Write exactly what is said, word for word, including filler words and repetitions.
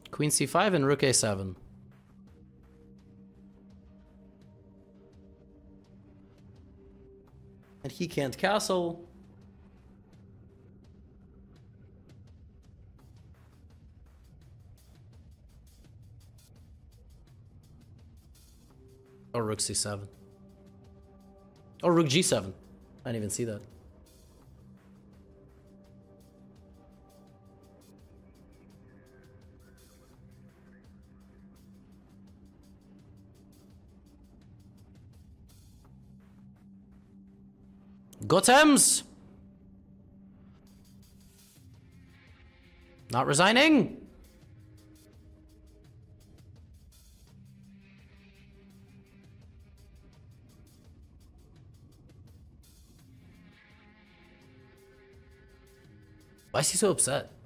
Queen c five and rook a seven. And he can't castle. Or rook c seven. Or rook g seven. I didn't even see that. Gotems! Not resigning! Why is he so upset?